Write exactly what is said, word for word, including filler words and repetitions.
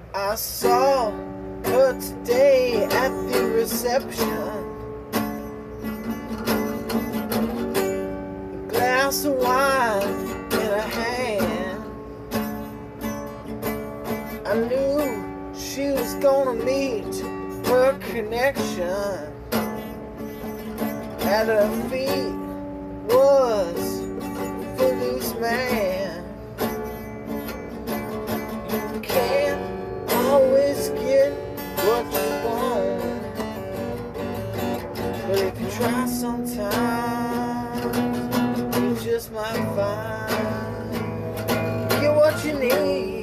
I saw her today at the reception. A glass of wine in her hand. I knew she was gonna meet her connection. At her feet was a footloose man. You can't always get what you want, but if you try sometimes, you just might find you get what you need.